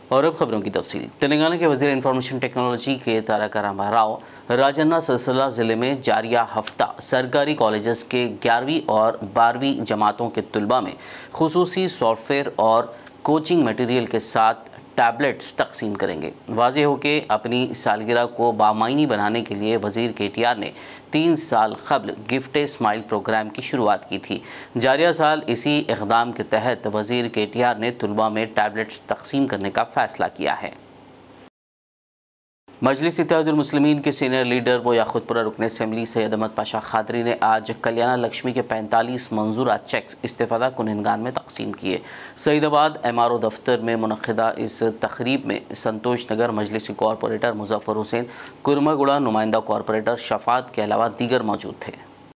और अब खबरों की तफसील। तेलंगाना के वज़ीर इंफॉर्मेशन टेक्नोलॉजी के तारक रामाराव राजन्ना सिलसिला ज़िले में जारिया हफ्ता सरकारी कॉलेजेस के 11वीं और 12वीं जमातों के तलबा में खुसूसी सॉफ्टवेयर और कोचिंग मटेरियल के साथ टैबलेट्स तकसीम करेंगे। वाज़ेह हो कि अपनी सालगिरह को बामायनी बनाने के लिए वज़ीर KTR ने 3 साल क़ब्ल गिफ्ट स्माइल प्रोग्राम की शुरुआत की थी। जारिया साल इसी इक़दाम के तहत वज़ीर KTR ने तलबा में टैबलेट्स तकसीम करने का फ़ैसला किया है। मजलिस इत्तेहादुल मुस्लिमीन के सीनियर लीडर व याखुतपुरा रुकन असम्बली सैयद अहमद पाशा खादरी ने आज कल्याणा लक्ष्मी के 45 मंजूरा चेक्स इस्तेफ़ादा कुनिंदगान में तकसीम किए। सईदाबाद MRO दफ्तर में मुनक़िदा इस तक़रीब में संतोष नगर मजलिसी कॉरपोरेटर मुज़फ़्फ़र हुसैन, कुरमागुड़ा नुमाइंदा कॉरपोरेटर शफ़ात के अलावा दीगर मौजूद थे।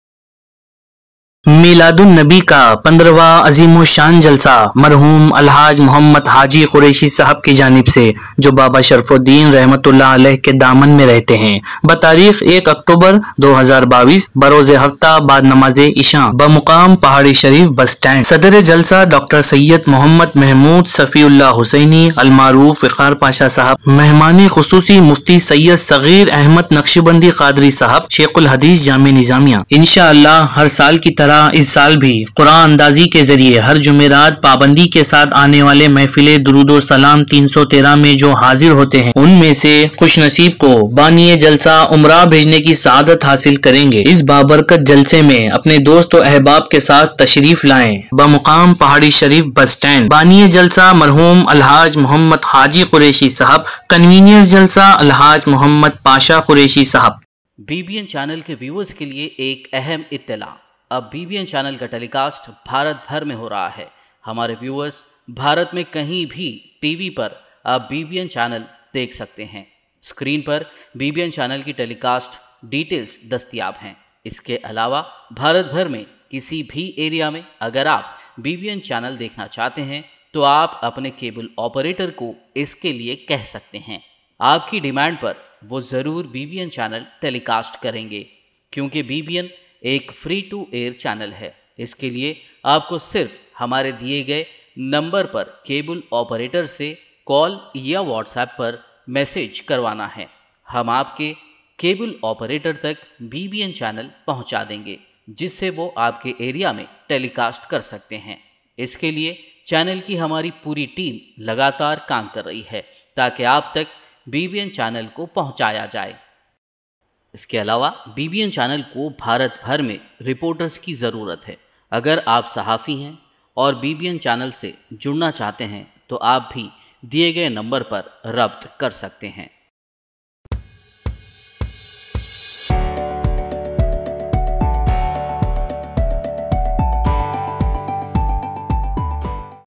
मिलादुन नबी का 15वां अजीम शान जलसा मरहूम अलहाज मोहम्मद हाजी कुरैशी साहब की जानिब से, जो बाबा शरफुद्दीन रहमतुल्लाह अलैह के दामन में रहते हैं, बतारीख 1 अक्टूबर 2022 बरोज़ हफ्ता बाद नमाज इशा बमुकाम पहाड़ी शरीफ बस स्टैंड। सदर जलसा डॉक्टर सैयद मोहम्मद महमूद सफ़ीउल्लाह हुसैनी अलमारूफ फ़िखार पाशा साहब, मेहमानी खुसूसी मुफ्ती सैयद सगीर अहमद नक्शबंदी कादरी साहब, शेखुल हदीस जामे निज़ामिया। इंशाअल्लाह हर साल की तरह इस साल भी कुरान अंदाजी के जरिए हर जुमेरात पाबंदी के साथ आने वाले महफिले दुरूद और सलाम 313 में जो हाजिर होते हैं, उनमें से खुश नसीब को बानिए जलसा उमरा भेजने की सआदत हासिल करेंगे। इस बाबरकत जलसे में अपने दोस्त और अहबाब के साथ तशरीफ लाएं। बमुकाम पहाड़ी शरीफ बस स्टैंड। बानिए जलसा मरहूम अलहाज मोहम्मद हाजी कुरैशी साहब, कन्वीनियर जलसा अलहाज मोहम्मद पाशा कुरैशी साहब। BBN चैनल के व्यूअर्स के लिए एक अहम इत्तला। अब BBN चैनल का टेलीकास्ट भारत भर में हो रहा है। हमारे व्यूअर्स भारत में कहीं भी टीवी पर अब BBN चैनल देख सकते हैं। स्क्रीन पर BBN चैनल की टेलीकास्ट डिटेल्स दस्तयाब हैं। इसके अलावा भारत भर में किसी भी एरिया में अगर आप BBN चैनल देखना चाहते हैं तो आप अपने केबल ऑपरेटर को इसके लिए कह सकते हैं। आपकी डिमांड पर वो ज़रूर BBN चैनल टेलीकास्ट करेंगे, क्योंकि BBN एक फ्री टू एयर चैनल है। इसके लिए आपको सिर्फ हमारे दिए गए नंबर पर केबल ऑपरेटर से कॉल या व्हाट्सएप पर मैसेज करवाना है। हम आपके केबल ऑपरेटर तक BBN चैनल पहुंचा देंगे, जिससे वो आपके एरिया में टेलीकास्ट कर सकते हैं। इसके लिए चैनल की हमारी पूरी टीम लगातार काम कर रही है ताकि आप तक BBN चैनल को पहुंचाया जाए। इसके अलावा BBN चैनल को भारत भर में रिपोर्टर्स की ज़रूरत है। अगर आप सहाफ़ी हैं और BBN चैनल से जुड़ना चाहते हैं तो आप भी दिए गए नंबर पर रब्त कर सकते हैं।